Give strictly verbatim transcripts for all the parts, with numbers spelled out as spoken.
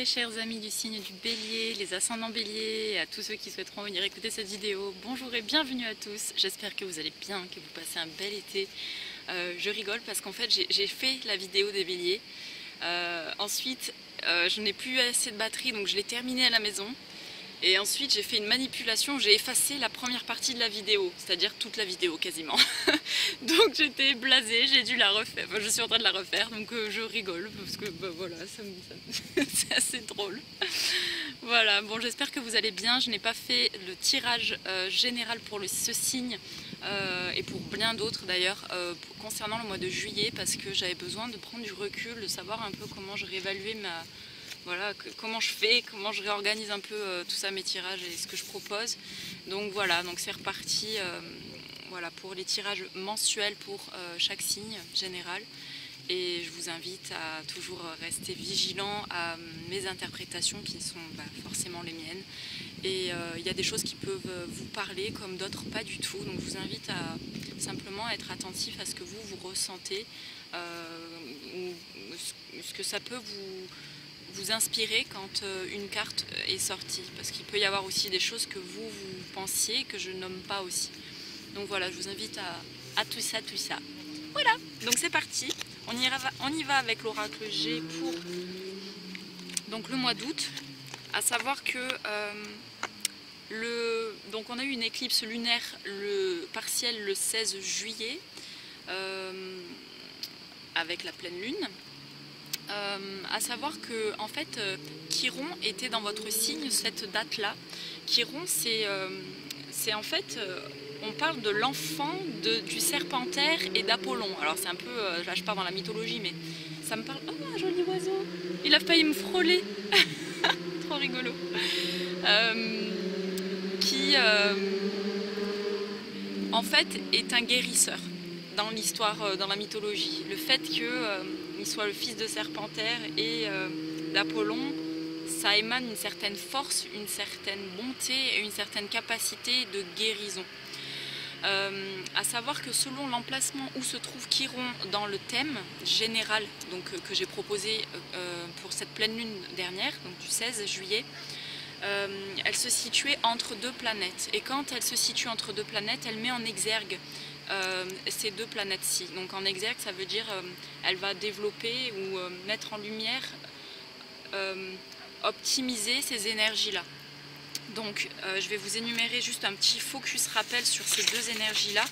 très chers amis du signe du Bélier, les ascendants Bélier, et à tous ceux qui souhaiteront venir écouter cette vidéo, bonjour et bienvenue à tous. J'espère que vous allez bien, que vous passez un bel été. Euh, je rigole parce qu'en fait j'ai fait la vidéo des Béliers. Euh, ensuite, euh, je n'ai plus assez de batterie, donc je l'ai terminée à la maison. Et ensuite j'ai fait une manipulation, j'ai effacé la première partie de la vidéo, c'est-à-dire toute la vidéo quasiment. Donc j'étais blasée, j'ai dû la refaire, enfin, je suis en train de la refaire, donc euh, je rigole parce que bah, voilà, c'est assez drôle. Voilà, bon j'espère que vous allez bien, je n'ai pas fait le tirage euh, général pour le, ce signe euh, et pour bien d'autres d'ailleurs euh, concernant le mois de juillet parce que j'avais besoin de prendre du recul, de savoir un peu comment je réévaluais ma... Voilà, que, comment je fais, comment je réorganise un peu euh, tout ça, mes tirages et ce que je propose. Donc voilà, donc c'est reparti euh, voilà, pour les tirages mensuels pour euh, chaque signe général. Et je vous invite à toujours rester vigilant à mes interprétations qui sont bah, forcément les miennes. Et il euh, y a des choses qui peuvent vous parler comme d'autres pas du tout. Donc je vous invite à simplement être attentif à ce que vous, vous ressentez, euh, ou ce que ça peut vous... vous inspirer quand une carte est sortie, parce qu'il peut y avoir aussi des choses que vous, vous pensiez que je nomme pas aussi. Donc voilà, je vous invite à, à tout ça, tout ça. Voilà, donc c'est parti, on, ira, on y va avec l'oracle G pour donc, le mois d'août, à savoir que euh, le, donc on a eu une éclipse lunaire le partiel le seize juillet, euh, avec la pleine lune. Euh, à savoir que en fait euh, Chiron était dans votre signe cette date là. Chiron c'est euh, c'est en fait euh, on parle de l'enfant du serpentaire et d'Apollon. Alors c'est un peu, euh, là je pars dans la mythologie mais ça me parle. Oh un joli oiseau, il a failli me frôler. Trop rigolo. Euh, qui euh, en fait est un guérisseur dans l'histoire, euh, dans la mythologie. Le fait que euh, il soit le fils de Serpentaire et euh, d'Apollon, ça émane une certaine force, une certaine bonté et une certaine capacité de guérison. Euh, à savoir que selon l'emplacement où se trouve Chiron dans le thème général donc, euh, que j'ai proposé euh, pour cette pleine lune dernière, donc du seize juillet, euh, elle se situait entre deux planètes. Et quand elle se situe entre deux planètes, elle met en exergue Euh, ces deux planètes-ci. Donc en exergue, ça veut dire euh, elle va développer ou euh, mettre en lumière, euh, optimiser ces énergies-là. Donc euh, je vais vous énumérer juste un petit focus rappel sur ces deux énergies-là.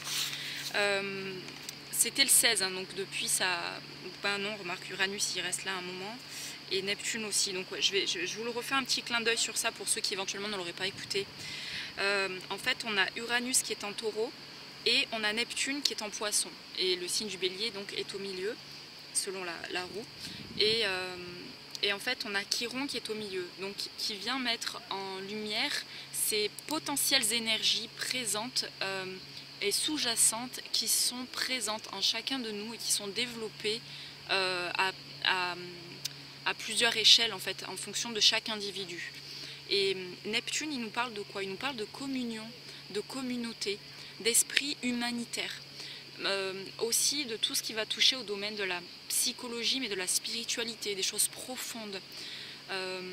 Euh, C'était le seize, hein, donc depuis ça... Ben non, remarque Uranus, il reste là un moment. Et Neptune aussi. Donc ouais, je, vais, je, je vous le refais un petit clin d'œil sur ça pour ceux qui éventuellement ne l'auraient pas écouté. Euh, en fait, on a Uranus qui est en taureau. Et on a Neptune qui est en poisson. Et le signe du bélier donc est au milieu, selon la, la roue. Et, euh, et en fait, on a Chiron qui est au milieu, donc qui vient mettre en lumière ces potentielles énergies présentes euh, et sous-jacentes qui sont présentes en chacun de nous et qui sont développées euh, à, à, à plusieurs échelles, en fait, en fonction de chaque individu. Et Neptune, il nous parle de quoi? Il nous parle de communion, de communauté, d'esprit humanitaire, euh, aussi de tout ce qui va toucher au domaine de la psychologie, mais de la spiritualité, des choses profondes. Euh,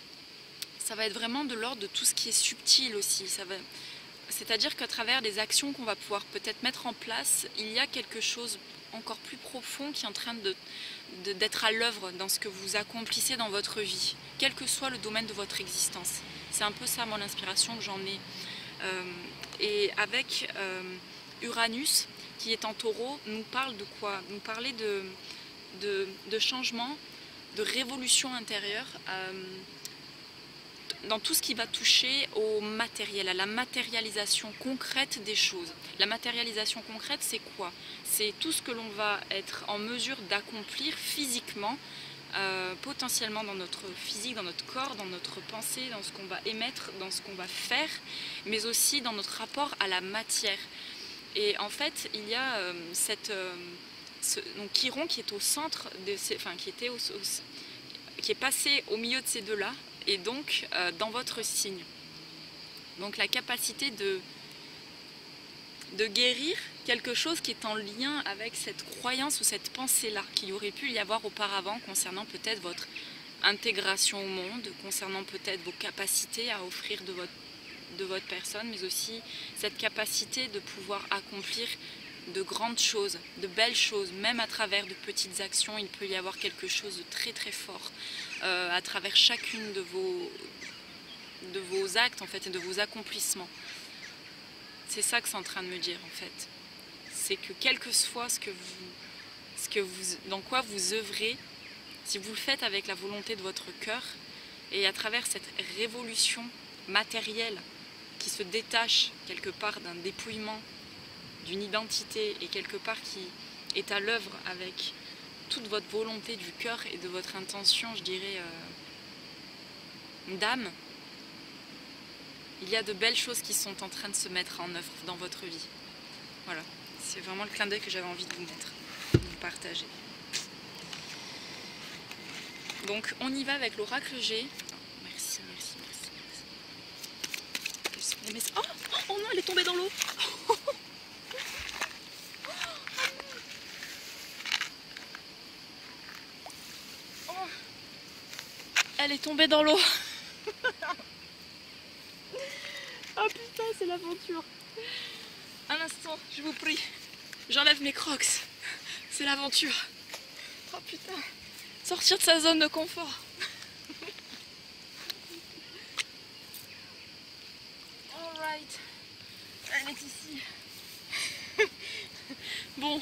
ça va être vraiment de l'ordre de tout ce qui est subtil aussi. C'est-à-dire qu'à travers les actions qu'on va pouvoir peut-être mettre en place, il y a quelque chose encore plus profond qui est en train de, de, d'être à l'œuvre dans ce que vous accomplissez dans votre vie, quel que soit le domaine de votre existence. C'est un peu ça mon inspiration que j'en ai. Euh, et avec euh, Uranus qui est en taureau, nous parle de quoi? Nous parler de, de, de changement, de révolution intérieure euh, dans tout ce qui va toucher au matériel, à la matérialisation concrète des choses. La matérialisation concrète, c'est quoi? C'est tout ce que l'on va être en mesure d'accomplir physiquement, Euh, potentiellement dans notre physique, dans notre corps, dans notre pensée, dans ce qu'on va émettre, dans ce qu'on va faire, mais aussi dans notre rapport à la matière. Et en fait, il y a euh, cette, euh, ce, donc Chiron qui est au centre, de ces, enfin qui était au, au, qui est passé au milieu de ces deux-là, et donc euh, dans votre signe. Donc la capacité de de guérir quelque chose qui est en lien avec cette croyance ou cette pensée-là qu'il y aurait pu y avoir auparavant concernant peut-être votre intégration au monde, concernant peut-être vos capacités à offrir de votre, de votre personne, mais aussi cette capacité de pouvoir accomplir de grandes choses, de belles choses, même à travers de petites actions. Il peut y avoir quelque chose de très très fort euh, à travers chacune de vos, de vos actes en fait, et de vos accomplissements. C'est ça que c'est en train de me dire en fait. C'est que quel que soit ce que vous, ce que vous, dans quoi vous œuvrez, si vous le faites avec la volonté de votre cœur et à travers cette révolution matérielle qui se détache quelque part d'un dépouillement, d'une identité et quelque part qui est à l'œuvre avec toute votre volonté du cœur et de votre intention, je dirais, euh, d'âme, il y a de belles choses qui sont en train de se mettre en œuvre dans votre vie. Voilà, c'est vraiment le clin d'œil que j'avais envie de vous mettre, de vous partager. Donc on y va avec l'oracle G. Oh, merci, merci, merci, merci. Oh, oh non, elle est tombée dans l'eau. Oh, elle est tombée dans l'eau. Oh putain, c'est l'aventure. Un instant, je vous prie. J'enlève mes crocs. C'est l'aventure. Oh putain. Sortir de sa zone de confort. Alright. Elle est ici. Bon.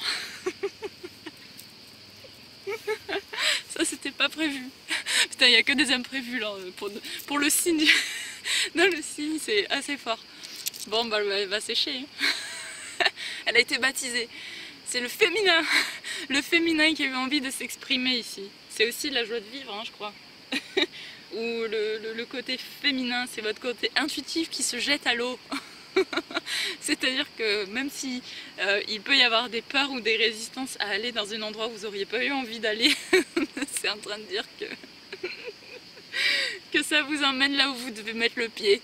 Ça, c'était pas prévu. Putain, il n'y a que des imprévus là. Pour, pour le signe. Non, le signe, c'est assez fort. Bon, bah, elle va sécher. Elle a été baptisée. C'est le féminin. Le féminin qui a eu envie de s'exprimer ici. C'est aussi la joie de vivre, hein, je crois. Ou le, le, le côté féminin, c'est votre côté intuitif qui se jette à l'eau. C'est-à-dire que même si euh, il peut y avoir des peurs ou des résistances à aller dans un endroit où vous n'auriez pas eu envie d'aller, c'est en train de dire que, que ça vous emmène là où vous devez mettre le pied.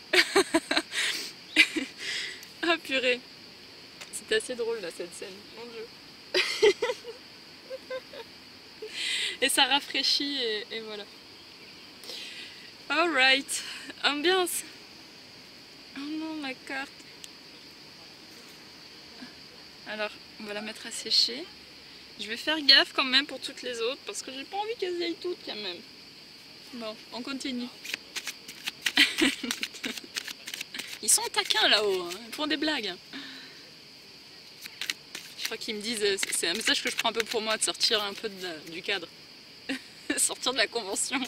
Ah purée, c'est assez drôle là cette scène, mon Dieu. Et ça rafraîchit et, et voilà. Alright, ambiance. Oh non, ma carte. Alors, on va la mettre à sécher. Je vais faire gaffe quand même pour toutes les autres parce que j'ai pas envie qu'elles y aillent toutes quand même. Bon, on continue. Ils sont taquins là-haut, hein. Ils font des blagues. Je crois qu'ils me disent, c'est un message que je prends un peu pour moi, de sortir un peu de la, du cadre. Sortir de la convention.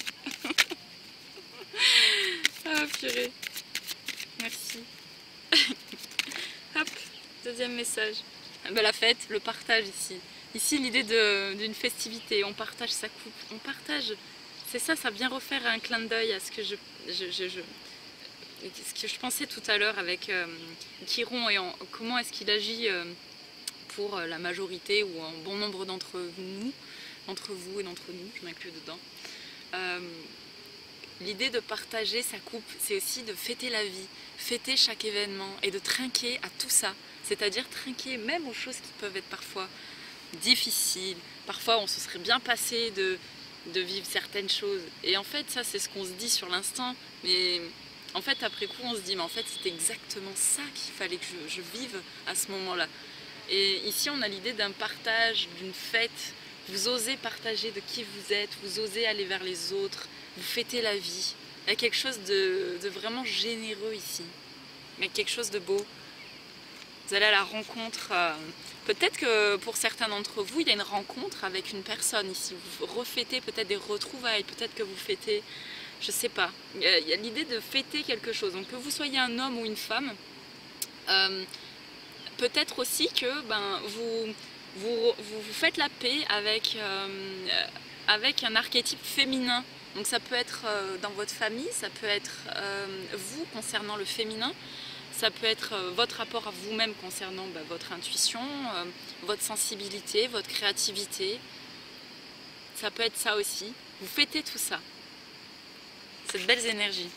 Ah purée. Merci. Hop, deuxième message. Ah, ben, la fête, le partage ici. Ici l'idée d'une festivité, on partage sa coupe, on partage. C'est ça, ça vient refaire un clin d'œil à ce que je, je, je, je, ce que je pensais tout à l'heure avec euh, Chiron et en, comment est-ce qu'il agit euh, pour la majorité ou un bon nombre d'entre nous, d'entre vous et d'entre nous, je m'inclus dedans. Euh, L'idée de partager sa coupe, c'est aussi de fêter la vie, fêter chaque événement et de trinquer à tout ça. C'est-à-dire trinquer même aux choses qui peuvent être parfois difficiles. Parfois on se serait bien passé de, de vivre certaines choses. Et en fait ça c'est ce qu'on se dit sur l'instant. Mais en fait après coup on se dit mais en fait c'est exactement ça qu'il fallait que je, je vive à ce moment-là. Et ici on a l'idée d'un partage, d'une fête. Vous osez partager de qui vous êtes, vous osez aller vers les autres. Vous fêtez la vie. Il y a quelque chose de, de vraiment généreux ici. Mais quelque chose de beau. Vous allez à la rencontre. Euh, peut-être que pour certains d'entre vous, il y a une rencontre avec une personne ici. Vous refêtez peut-être des retrouvailles. Peut-être que vous fêtez, je sais pas. Il y a, a l'idée de fêter quelque chose. Donc que vous soyez un homme ou une femme, euh, peut-être aussi que ben, vous, vous, vous, vous faites la paix avec, euh, avec un archétype féminin. Donc ça peut être euh, dans votre famille, ça peut être euh, vous concernant le féminin, ça peut être euh, votre rapport à vous-même concernant bah, votre intuition, euh, votre sensibilité, votre créativité. Ça peut être ça aussi. Vous fêtez tout ça. Cette belle énergie.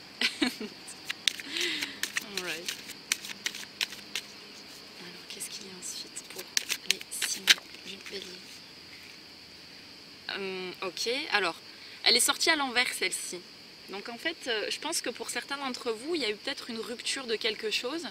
Alright. Alors qu'est-ce qu'il y a ensuite pour les signes du bélier? euh, Ok, alors. Elle est sortie à l'envers celle-ci. Donc en fait, je pense que pour certains d'entre vous, il y a eu peut-être une rupture de quelque chose.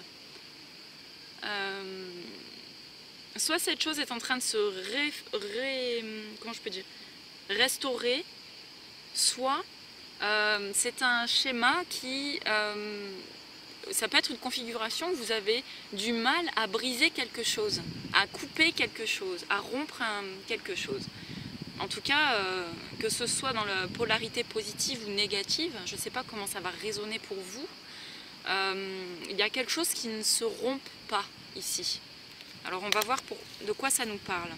Euh, soit cette chose est en train de se ré, ré, comment je peux dire, restaurer, soit euh, c'est un schéma qui... Euh, ça peut être une configuration où vous avez du mal à briser quelque chose, à couper quelque chose, à rompre un, quelque chose. En tout cas, euh, que ce soit dans la polarité positive ou négative, je ne sais pas comment ça va résonner pour vous, euh, il y a quelque chose qui ne se rompt pas ici. Alors on va voir pour, de quoi ça nous parle.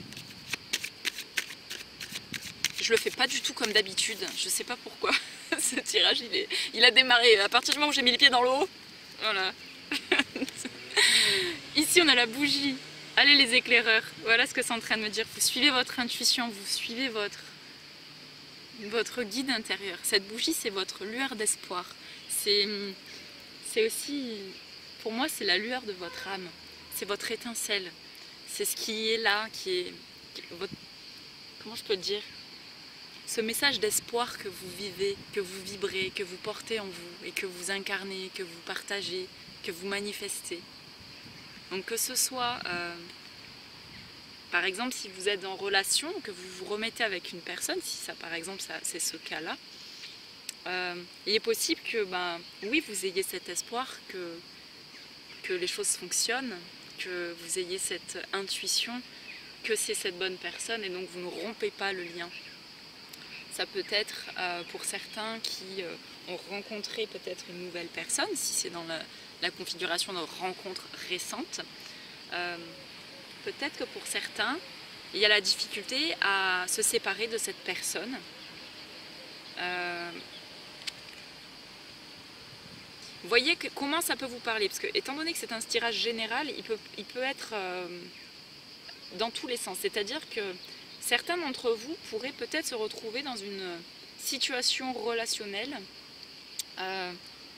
Je le fais pas du tout comme d'habitude, je ne sais pas pourquoi. Ce tirage, il, est, il a démarré. À partir du moment où j'ai mis les pieds dans l'eau, voilà. Ici, on a la bougie. Allez les éclaireurs. Voilà ce que c'est en train de me dire. Vous suivez votre intuition, vous suivez votre, votre guide intérieur. Cette bougie, c'est votre lueur d'espoir. C'est aussi, pour moi, c'est la lueur de votre âme. C'est votre étincelle. C'est ce qui est là, qui est, qui est votre, comment je peux dire, ce message d'espoir que vous vivez, que vous vibrez, que vous portez en vous et que vous incarnez, que vous partagez, que vous manifestez. Donc que ce soit, euh, par exemple, si vous êtes en relation, que vous vous remettez avec une personne, si ça par exemple c'est ce cas-là, euh, il est possible que, ben, oui, vous ayez cet espoir que, que les choses fonctionnent, que vous ayez cette intuition que c'est cette bonne personne et donc vous ne rompez pas le lien. Ça peut être euh, pour certains qui euh, ont rencontré peut-être une nouvelle personne, si c'est dans la, la configuration de rencontre récente. Euh, peut-être que pour certains, il y a la difficulté à se séparer de cette personne. Euh, vous voyez que, comment ça peut vous parler, parce que étant donné que c'est un tirage général, il peut, il peut être euh, dans tous les sens. C'est-à-dire que certains d'entre vous pourraient peut-être se retrouver dans une situation relationnelle euh,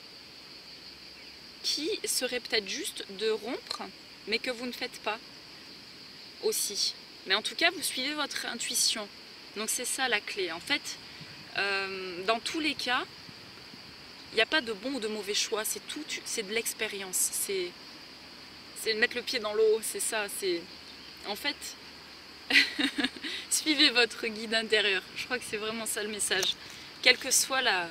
qui serait peut-être juste de rompre, mais que vous ne faites pas aussi. Mais en tout cas, vous suivez votre intuition. Donc c'est ça la clé. En fait, euh, dans tous les cas, il n'y a pas de bon ou de mauvais choix. C'est tout, c'est de l'expérience. C'est de mettre le pied dans l'eau, c'est ça. C'est en fait... Suivez votre guide intérieur. Je crois que c'est vraiment ça le message. Quelle que soit la,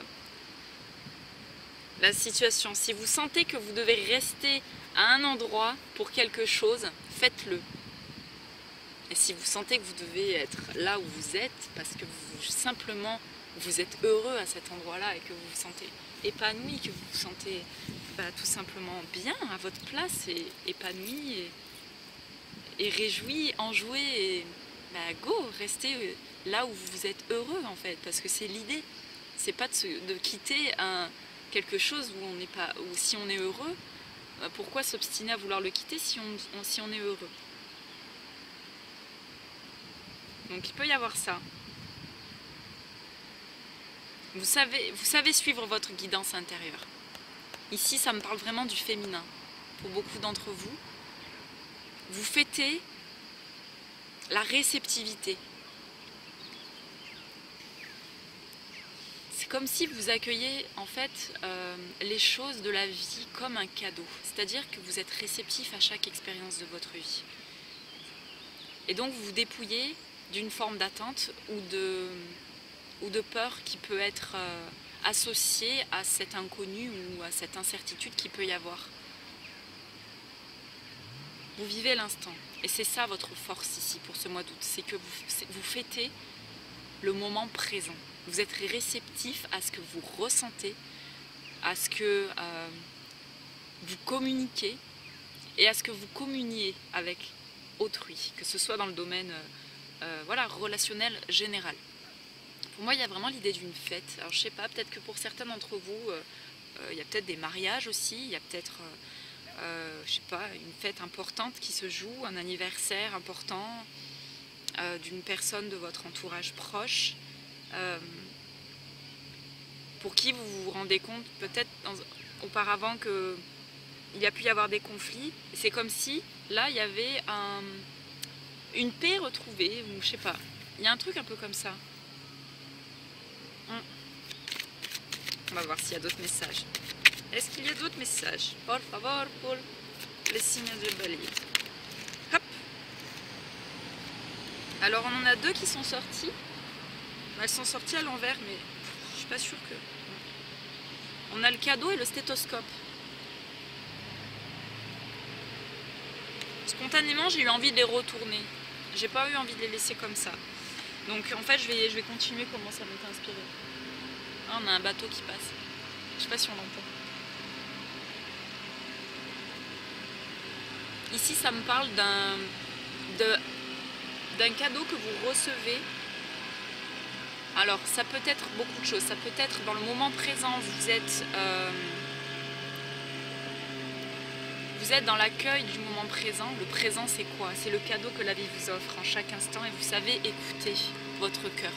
la situation, si vous sentez que vous devez rester à un endroit pour quelque chose, faites-le. Et si vous sentez que vous devez être là où vous êtes, parce que vous, simplement vous êtes heureux à cet endroit-là et que vous vous sentez épanoui, que vous vous sentez bah, tout simplement bien à votre place et épanoui et et réjoui, enjoué, et bah, go, restez là où vous êtes heureux en fait, parce que c'est l'idée. C'est pas de, se, de quitter un, quelque chose où on n'est pas, où si on est heureux, bah, pourquoi s'obstiner à vouloir le quitter si on, on, si on est heureux? Donc il peut y avoir ça. Vous savez, vous savez suivre votre guidance intérieure. Ici, ça me parle vraiment du féminin. Pour beaucoup d'entre vous, vous fêtez la réceptivité. C'est comme si vous accueillez en fait euh, les choses de la vie comme un cadeau. C'est-à-dire que vous êtes réceptif à chaque expérience de votre vie. Et donc vous vous dépouillez d'une forme d'attente ou de, ou de peur qui peut être euh, associée à cet inconnu ou à cette incertitude qu'il peut y avoir. Vous vivez l'instant. Et c'est ça votre force ici pour ce mois d'août. C'est que vous, vous fêtez le moment présent. Vous êtes réceptif à ce que vous ressentez, à ce que euh, vous communiquez et à ce que vous communiez avec autrui, que ce soit dans le domaine euh, voilà, relationnel général. Pour moi, il y a vraiment l'idée d'une fête. Alors je sais pas, peut-être que pour certains d'entre vous, euh, euh, il y a peut-être des mariages aussi, il y a peut-être... Euh, Euh, je sais pas, une fête importante qui se joue, un anniversaire important euh, d'une personne de votre entourage proche, euh, pour qui vous vous rendez compte peut-être auparavant qu'il y a pu y avoir des conflits. C'est comme si là il y avait un, une paix retrouvée, ou je sais pas, il y a un truc un peu comme ça. On va voir s'il y a d'autres messages. Est-ce qu'il y a d'autres messages? Por favor, pour les signes de Bali. Hop. Alors on en a deux qui sont sortis. Elles sont sorties à l'envers, mais je suis pas sûre que... On a le cadeau et le stéthoscope. Spontanément, j'ai eu envie de les retourner. J'ai pas eu envie de les laisser comme ça. Donc en fait, je vais, je vais continuer comment ça m'était inspiré. Ah, on a un bateau qui passe. Je sais pas si on l'entend. Ici, ça me parle d'un d'un cadeau que vous recevez. Alors, ça peut être beaucoup de choses. Ça peut être dans le moment présent, vous êtes... Euh, Vous êtes dans l'accueil du moment présent. Le présent, c'est quoi? C'est le cadeau que la vie vous offre en chaque instant et vous savez écouter votre cœur.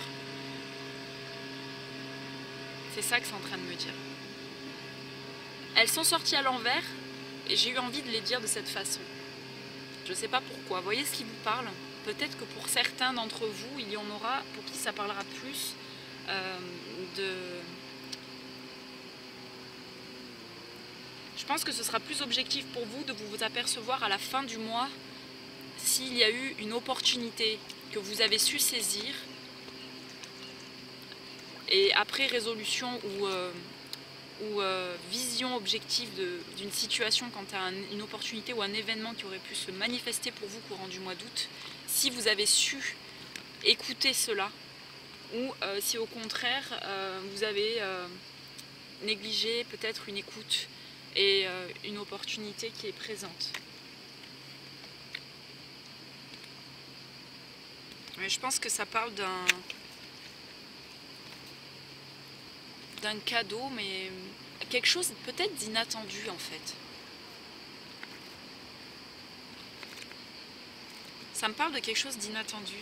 C'est ça que c'est en train de me dire. Elles sont sorties à l'envers et j'ai eu envie de les dire de cette façon. Je ne sais pas pourquoi. Voyez ce qui vous parle. Peut-être que pour certains d'entre vous, il y en aura pour qui ça parlera plus euh, de... Je pense que ce sera plus objectif pour vous de vous apercevoir à la fin du mois s'il y a eu une opportunité que vous avez su saisir et après résolution ou, euh, ou euh, vision objective d'une situation quant à un, une opportunité ou un événement qui aurait pu se manifester pour vous courant du mois d'août, si vous avez su écouter cela ou euh, si au contraire euh, vous avez euh, négligé peut-être une écoute et euh, une opportunité qui est présente. Mais je pense que ça parle d'un d'un cadeau, mais quelque chose peut-être d'inattendu en fait. Ça me parle de quelque chose d'inattendu.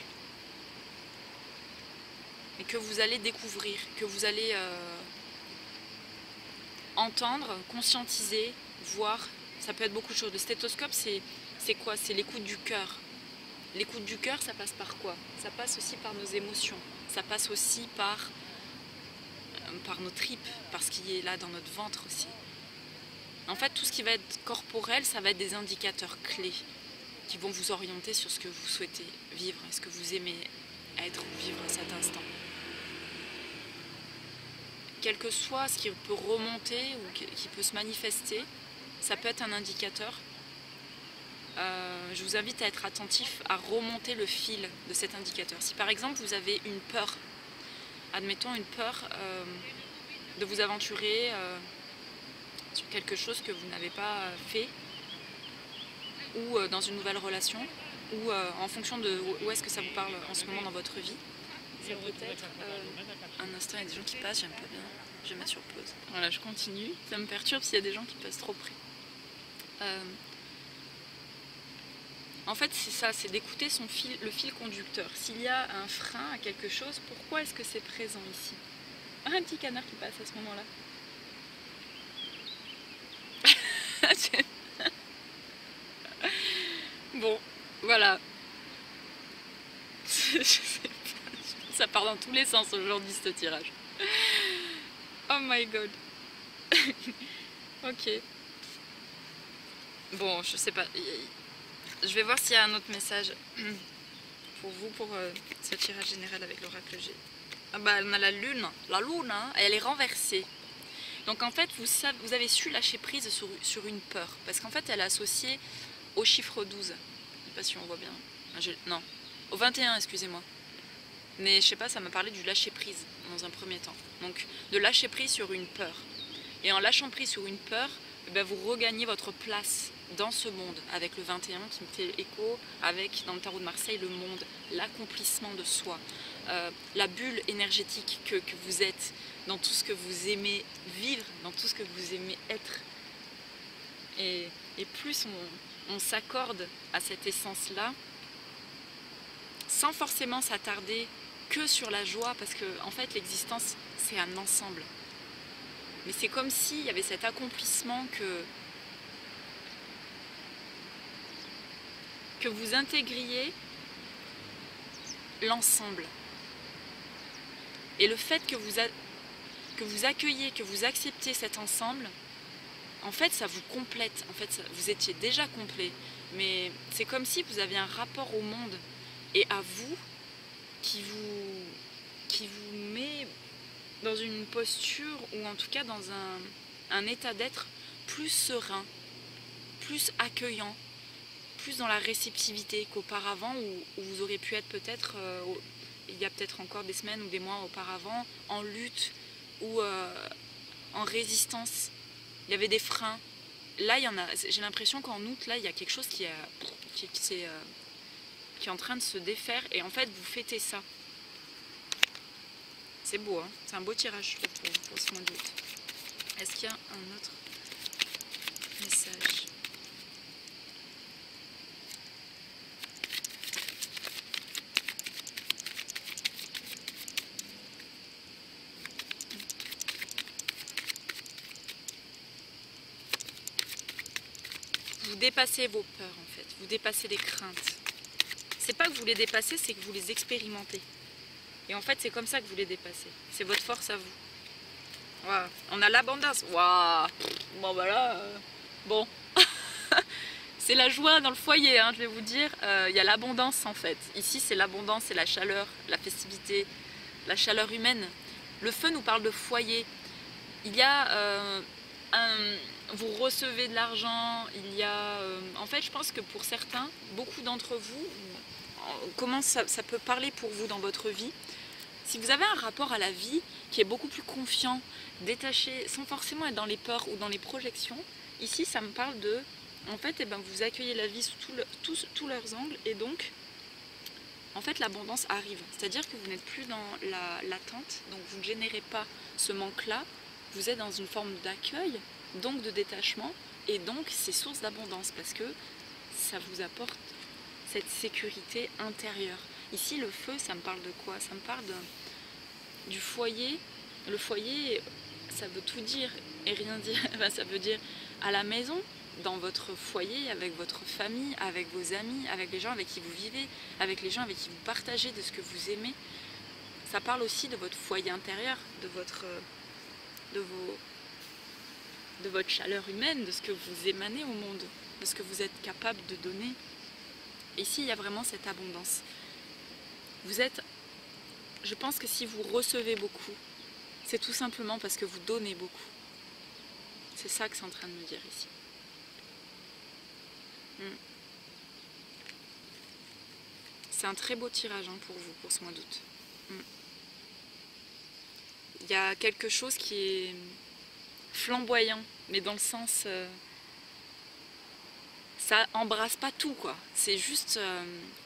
Et que vous allez découvrir, que vous allez... Euh, entendre, conscientiser, voir, ça peut être beaucoup de choses. Le stéthoscope, c'est quoi? C'est l'écoute du cœur. L'écoute du cœur, ça passe par quoi? Ça passe aussi par nos émotions. Ça passe aussi par, euh, par nos tripes, par ce qui est là dans notre ventre aussi. En fait, tout ce qui va être corporel, ça va être des indicateurs clés qui vont vous orienter sur ce que vous souhaitez vivre et ce que vous aimez être ou vivre à cet instant. Quel que soit ce qui peut remonter ou qui peut se manifester, ça peut être un indicateur. Euh, je vous invite à être attentif à remonter le fil de cet indicateur. Si par exemple vous avez une peur, admettons une peur euh, de vous aventurer euh, sur quelque chose que vous n'avez pas fait, ou euh, dans une nouvelle relation, ou euh, en fonction de où est-ce que ça vous parle en ce moment dans votre vie. Ça peut être euh, un instant, il y a des gens qui passent, j'aime pas bien, je vais mettre sur pause. Voilà, je continue, ça me perturbe s'il y a des gens qui passent trop près. Euh, en fait, c'est ça, c'est d'écouter son fil, le fil conducteur. S'il y a un frein à quelque chose, pourquoi est-ce que c'est présent ici? Ah, un petit canard qui passe à ce moment-là. Bon, voilà. Je sais pas. Ça part dans tous les sens aujourd'hui ce tirage. Oh my god. Ok. Bon, je sais pas. Je vais voir s'il y a un autre message pour vous, pour euh, ce tirage général avec l'oracle G. Ah bah, on a la lune. La lune, hein, et elle est renversée. Donc en fait, vous, savez, vous avez su lâcher prise sur, sur une peur. Parce qu'en fait, elle est associée au chiffre douze. Je sais pas si on voit bien. Je, non, au vingt et un, excusez-moi. Mais je sais pas, ça m'a parlé du lâcher prise dans un premier temps. Donc de lâcher prise sur une peur. Et en lâchant prise sur une peur, eh bien, vous regagnez votre place dans ce monde avec le vingt et un qui me fait écho avec, dans le tarot de Marseille, le monde, l'accomplissement de soi, euh, la bulle énergétique que, que vous êtes, dans tout ce que vous aimez vivre, dans tout ce que vous aimez être. Et, et plus on, on s'accorde à cette essence-là, sans forcément s'attarder que sur la joie, parce que en fait l'existence c'est un ensemble. Mais c'est comme s'il y avait cet accomplissement que, que vous intégriez l'ensemble. Et le fait que vous, a, que vous accueillez, que vous acceptez cet ensemble, en fait ça vous complète, en fait ça, vous étiez déjà complet, mais c'est comme si vous aviez un rapport au monde et à vous qui vous, qui vous met dans une posture, ou en tout cas dans un, un état d'être plus serein, plus accueillant, plus dans la réceptivité qu'auparavant, où, où vous auriez pu être peut-être, euh, il y a peut-être encore des semaines ou des mois auparavant, en lutte ou euh, en résistance. Il y avait des freins. Là, il y en a. J'ai l'impression qu'en août, là, il y a quelque chose qui, a, qui, qui, est, euh, qui est en train de se défaire, et en fait, vous fêtez ça. C'est beau, hein, c'est un beau tirage pour, pour ce mois d'août. Est-ce qu'il y a un autre message? Vous dépassez vos peurs en fait, vous dépassez les craintes. C'est pas que vous les dépassez, c'est que vous les expérimentez. Et en fait, c'est comme ça que vous les dépassez. C'est votre force à vous. Wow. On a l'abondance. Waouh. Bon bah là, euh, bon. C'est la joie dans le foyer, hein, je vais vous dire. Il euh, y a l'abondance en fait. Ici, c'est l'abondance, c'est la chaleur, la festivité, la chaleur humaine. Le feu nous parle de foyer. Il y a euh, un... Vous recevez de l'argent. Il y a... Euh, en fait, je pense que pour certains, beaucoup d'entre vous, comment ça, ça peut parler pour vous dans votre vie. Si vous avez un rapport à la vie qui est beaucoup plus confiant, détaché, sans forcément être dans les peurs ou dans les projections, ici ça me parle de, en fait, eh ben, vous accueillez la vie sous tout le, tous, tous leurs angles, et donc, en fait, l'abondance arrive. C'est-à-dire que vous n'êtes plus dans l'attente, donc vous ne générez pas ce manque-là, vous êtes dans une forme d'accueil, donc de détachement, et donc c'est source d'abondance, parce que ça vous apporte cette sécurité intérieure. Ici, le feu, ça me parle de quoi? Ça me parle de, du foyer. Le foyer, ça veut tout dire et rien dire. Enfin, ça veut dire à la maison, dans votre foyer, avec votre famille, avec vos amis, avec les gens avec qui vous vivez, avec les gens avec qui vous partagez de ce que vous aimez. Ça parle aussi de votre foyer intérieur, de votre, de vos, de votre chaleur humaine, de ce que vous émanez au monde, de ce que vous êtes capable de donner. Ici, il y a vraiment cette abondance. Vous êtes, je pense que si vous recevez beaucoup, c'est tout simplement parce que vous donnez beaucoup. C'est ça que c'est en train de me dire ici. Hmm. C'est un très beau tirage hein, pour vous, pour ce mois d'août. Hmm. Il y a quelque chose qui est flamboyant, mais dans le sens... Euh, ça embrasse pas tout, quoi. C'est juste... Euh,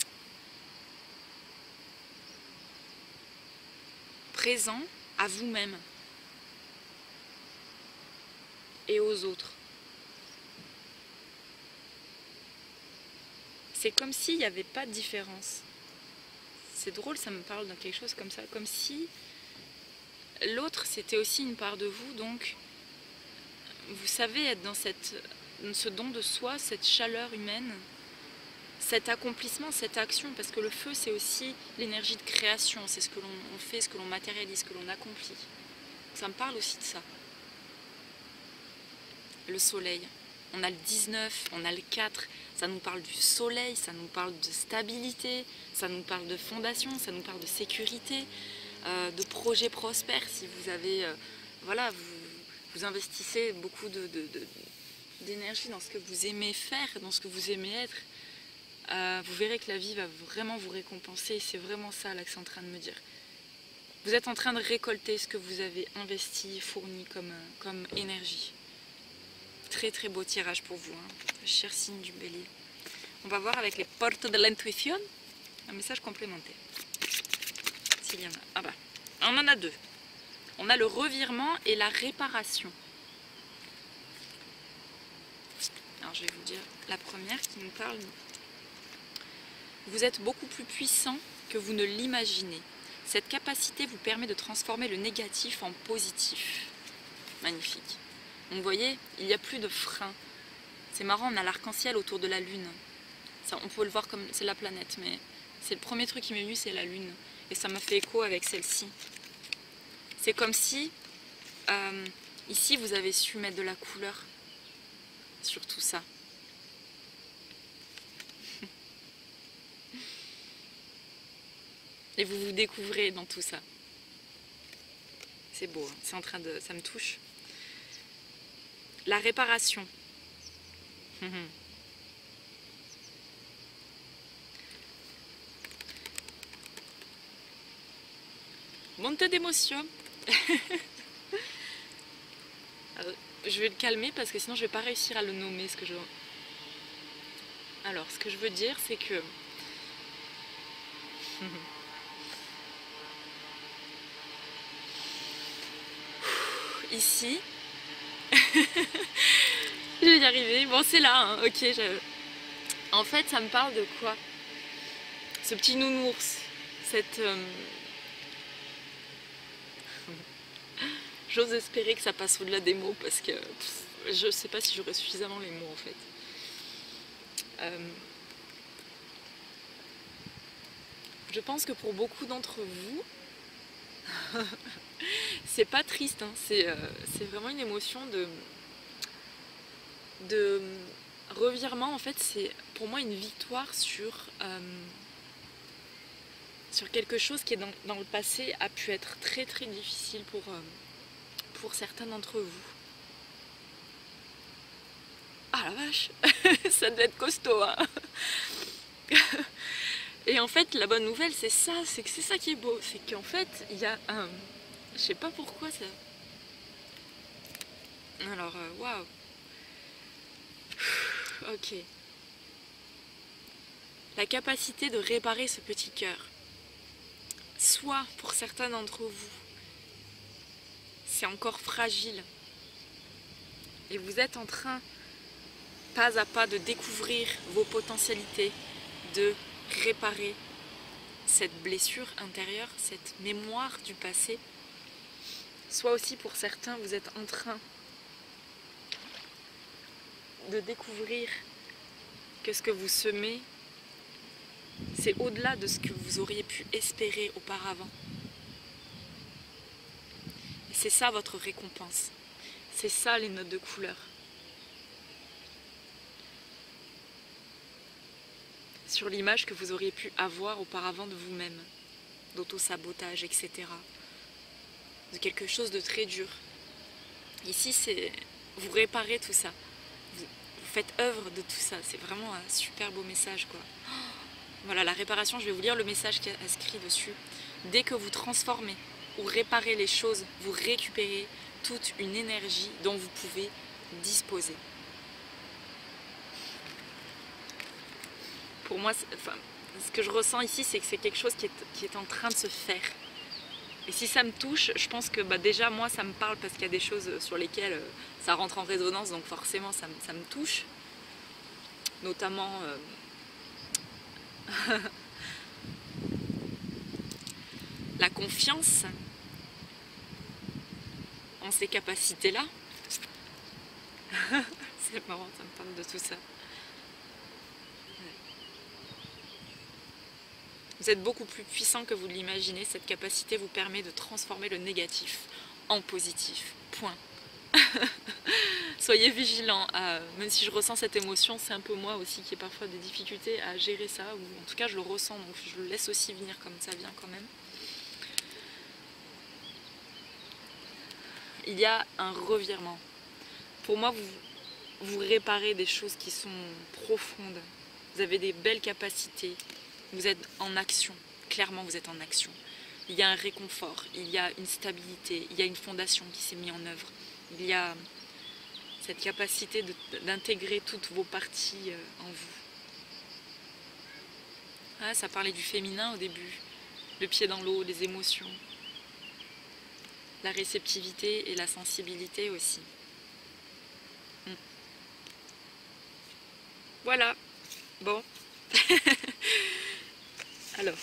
présent à vous-même et aux autres. C'est comme s'il n'y avait pas de différence. C'est drôle, ça me parle de quelque chose comme ça, comme si l'autre c'était aussi une part de vous, donc vous savez être dans cette, ce don de soi, cette chaleur humaine, cet accomplissement, cette action, parce que le feu c'est aussi l'énergie de création, c'est ce que l'on fait, ce que l'on matérialise, ce que l'on accomplit. Ça me parle aussi de ça. Le soleil, on a le dix-neuf, on a le quatre, ça nous parle du soleil, ça nous parle de stabilité, ça nous parle de fondation, ça nous parle de sécurité, euh, de projets prospères. Si vous avez, euh, voilà, vous, vous investissez beaucoup de, de, de, d'énergie dans ce que vous aimez faire, dans ce que vous aimez être, Euh, vous verrez que la vie va vraiment vous récompenser. C'est vraiment ça là que c'est en train de me dire. Vous êtes en train de récolter ce que vous avez investi, fourni comme, comme énergie. Très très beau tirage pour vous, hein, cher signe du bélier. On va voir avec les portes de l'intuition un message complémentaire. S'il y en a. Ah bah, on en a deux. On a le revirement et la réparation. Alors je vais vous dire la première qui nous parle. Vous êtes beaucoup plus puissant que vous ne l'imaginez. Cette capacité vous permet de transformer le négatif en positif. Magnifique. Donc vous voyez, il n'y a plus de frein. C'est marrant, on a l'arc-en-ciel autour de la Lune. Ça, on peut le voir comme c'est la planète, mais c'est le premier truc qui m'est venu, c'est la Lune. Et ça m'a fait écho avec celle-ci. C'est comme si euh, ici vous avez su mettre de la couleur sur tout ça. Et vous vous découvrez dans tout ça. C'est beau, hein, c'est en train de... ça me touche. La réparation. Montée d'émotion. Je vais le calmer parce que sinon je vais pas réussir à le nommer ce que je... Alors ce que je veux dire c'est que ici je vais y arriver, bon c'est là hein. Ok je... en fait ça me parle de quoi? Ce petit nounours, cette euh... j'ose espérer que ça passe au-delà des mots parce que pff, je sais pas si j'aurais suffisamment les mots en fait. Euh... Je pense que pour beaucoup d'entre vous, c'est pas triste, hein. C'est euh, c'est vraiment une émotion de, de revirement. En fait, c'est pour moi une victoire sur, euh, sur quelque chose qui est dans, dans le passé a pu être très très difficile pour, euh, pour certains d'entre vous. Ah la vache, ça devait être costaud, hein. Et en fait, la bonne nouvelle, c'est ça, c'est que c'est ça qui est beau, c'est qu'en fait, il y a un... Je sais pas pourquoi ça... Alors, waouh wow. Ok. La capacité de réparer ce petit cœur. Soit, pour certains d'entre vous, c'est encore fragile. Et vous êtes en train, pas à pas, de découvrir vos potentialités, de réparer cette blessure intérieure, cette mémoire du passé. Soit aussi pour certains, vous êtes en train de découvrir que ce que vous semez, c'est au-delà de ce que vous auriez pu espérer auparavant. Et c'est ça votre récompense. C'est ça les notes de couleur. Sur l'image que vous auriez pu avoir auparavant de vous-même, d'auto-sabotage, et cetera. De quelque chose de très dur. Ici, c'est vous réparez tout ça. Vous, vous faites œuvre de tout ça. C'est vraiment un super beau message, quoi. Voilà, la réparation, je vais vous lire le message qui est inscrit dessus. Dès que vous transformez ou réparez les choses, vous récupérez toute une énergie dont vous pouvez disposer. Pour moi, enfin, ce que je ressens ici, c'est que c'est quelque chose qui est, qui est en train de se faire. Et si ça me touche, je pense que bah, déjà, moi, ça me parle parce qu'il y a des choses sur lesquelles euh, ça rentre en résonance, donc forcément, ça, ça me touche. Notamment... Euh... la confiance en ces capacités-là. C'est marrant, ça me parle de tout ça. Vous êtes beaucoup plus puissant que vous l'imaginez. Cette capacité vous permet de transformer le négatif en positif. Point. Soyez vigilants. À, même si je ressens cette émotion, c'est un peu moi aussi qui ai parfois des difficultés à gérer ça. Ou en tout cas, je le ressens, donc je le laisse aussi venir comme ça vient quand même. Il y a un revirement. Pour moi, vous, vous réparez des choses qui sont profondes. Vous avez des belles capacités. Vous êtes en action. Clairement, vous êtes en action. Il y a un réconfort, il y a une stabilité, il y a une fondation qui s'est mise en œuvre. Il y a cette capacité d'intégrer toutes vos parties en vous. Ah, ça parlait du féminin au début. Le pied dans l'eau, les émotions. La réceptivité et la sensibilité aussi. Hmm. Voilà. Bon. Alors.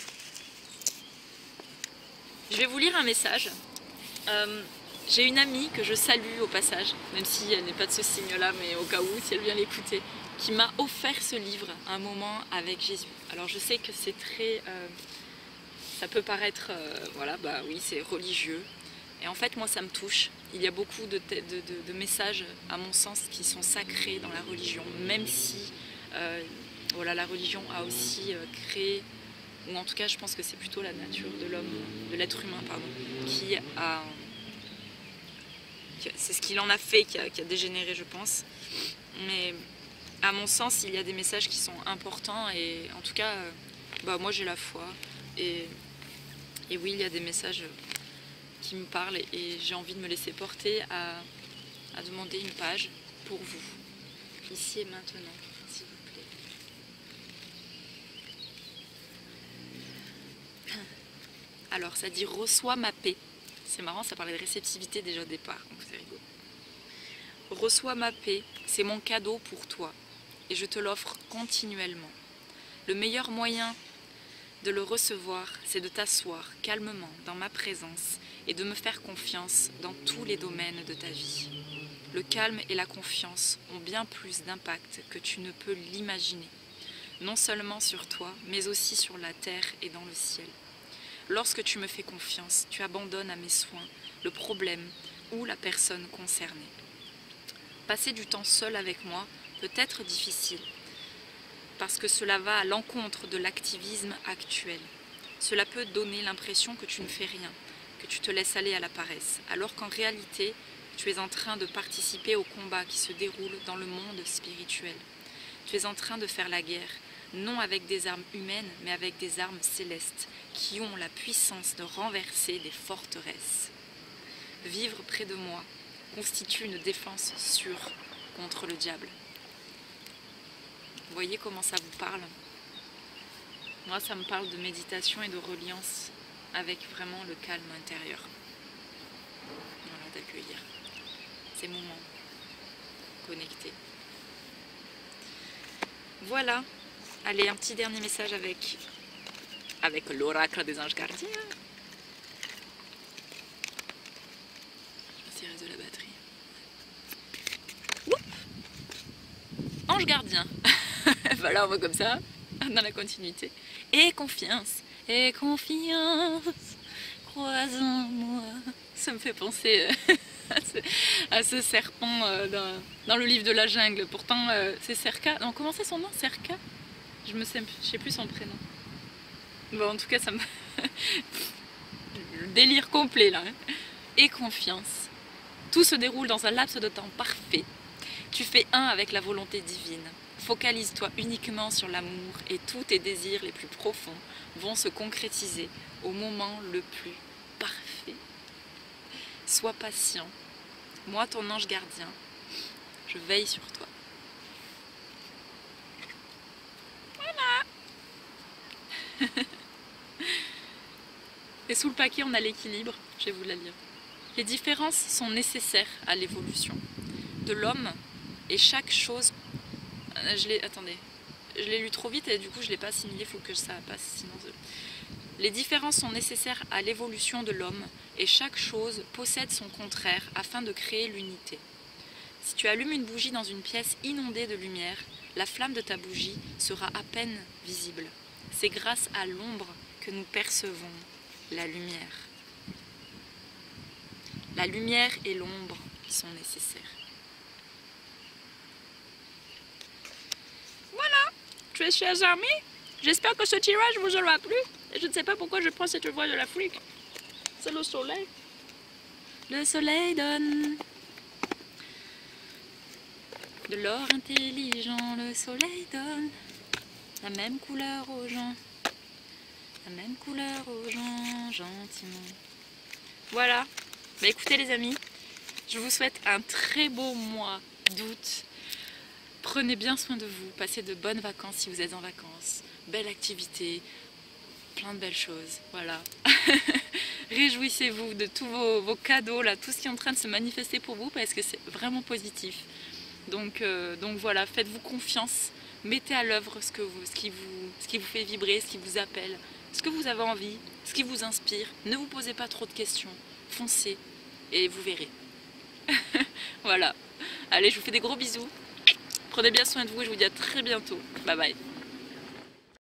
Je vais vous lire un message. Euh, J'ai une amie que je salue au passage, même si elle n'est pas de ce signe-là, mais au cas où, si elle vient l'écouter, qui m'a offert ce livre, Un moment avec Jésus. Alors je sais que c'est très... Euh, ça peut paraître, euh, voilà, bah oui, c'est religieux. Et en fait, moi, ça me touche. il y a beaucoup de, de, de, de messages, à mon sens, qui sont sacrés dans la religion, même si euh, voilà, la religion a aussi euh, créé, ou en tout cas je pense que c'est plutôt la nature de l'homme, de l'être humain, pardon, qui a... C'est ce qu'il en a fait qui a, qui a dégénéré, je pense. Mais à mon sens, il y a des messages qui sont importants et en tout cas, euh, bah, moi j'ai la foi. Et, et oui, il y a des messages qui me parlent et j'ai envie de me laisser porter à, à demander une page pour vous, ici et maintenant, s'il vous plaît. Alors, ça dit « Reçois ma paix ». C'est marrant, ça parlait de réceptivité déjà au départ, donc c'est rigolo. Reçois ma paix, c'est mon cadeau pour toi, et je te l'offre continuellement. Le meilleur moyen de le recevoir, c'est de t'asseoir calmement dans ma présence et de me faire confiance dans tous les domaines de ta vie. Le calme et la confiance ont bien plus d'impact que tu ne peux l'imaginer, non seulement sur toi, mais aussi sur la terre et dans le ciel. Lorsque tu me fais confiance, tu abandonnes à mes soins le problème ou la personne concernée. Passer du temps seul avec moi peut être difficile, parce que cela va à l'encontre de l'activisme actuel. Cela peut donner l'impression que tu ne fais rien, que tu te laisses aller à la paresse, alors qu'en réalité, tu es en train de participer au combat qui se déroule dans le monde spirituel. Tu es en train de faire la guerre, non avec des armes humaines, mais avec des armes célestes, qui ont la puissance de renverser des forteresses. Vivre près de moi constitue une défense sûre contre le diable. Vous voyez comment ça vous parle? Moi, ça me parle de méditation et de reliance avec vraiment le calme intérieur. Voilà, d'accueillir ces moments connectés. Voilà. Allez, un petit dernier message avec, avec l'oracle des anges gardiens. Je vais tirer de la batterie. Oup, ange gardien. Voilà, on va comme ça, dans la continuité. Et confiance, et confiance, crois en moi. Ça me fait penser à, ce, à ce serpent euh, dans, dans le livre de la jungle. Pourtant, euh, c'est Cerca. Non, comment c'est son nom, Cerca? Je me sais, je sais plus son prénom. Bon, en tout cas, ça me... le délire complet, là. Hein. Et confiance. Tout se déroule dans un laps de temps parfait. Tu fais un avec la volonté divine. Focalise-toi uniquement sur l'amour et tous tes désirs les plus profonds vont se concrétiser au moment le plus parfait. Sois patient. Moi, ton ange gardien, je veille sur toi. Et sous le paquet, on a l'équilibre. Je vais vous la lire. Les différences sont nécessaires à l'évolution de l'homme et chaque chose... Je l'ai... Attendez. Je l'ai lu trop vite et du coup, je ne l'ai pas assimilé. Il faut que ça passe. Sinon... Les différences sont nécessaires à l'évolution de l'homme et chaque chose possède son contraire afin de créer l'unité. Si tu allumes une bougie dans une pièce inondée de lumière, la flamme de ta bougie sera à peine visible. C'est grâce à l'ombre que nous percevons la lumière. La lumière et l'ombre sont nécessaires. Voilà, très chers amis, j'espère que ce tirage vous aura plu. Et je ne sais pas pourquoi je prends cette voix de l'Afrique. C'est le soleil. Le soleil donne de l'or intelligent, le soleil donne la même couleur aux gens, la même couleur aux gens, gentiment. Voilà, bah écoutez les amis, je vous souhaite un très beau mois d'août. Prenez bien soin de vous, passez de bonnes vacances si vous êtes en vacances, belle activité, plein de belles choses, voilà. Réjouissez-vous de tous vos, vos cadeaux, là, tout ce qui est en train de se manifester pour vous parce que c'est vraiment positif. Donc, euh, donc voilà, faites-vous confiance, mettez à l'œuvre ce, que vous, ce, qui vous, ce qui vous fait vibrer, ce qui vous appelle, ce que vous avez envie, ce qui vous inspire. Ne vous posez pas trop de questions, foncez et vous verrez. Voilà, allez, je vous fais des gros bisous, prenez bien soin de vous et je vous dis à très bientôt. Bye bye.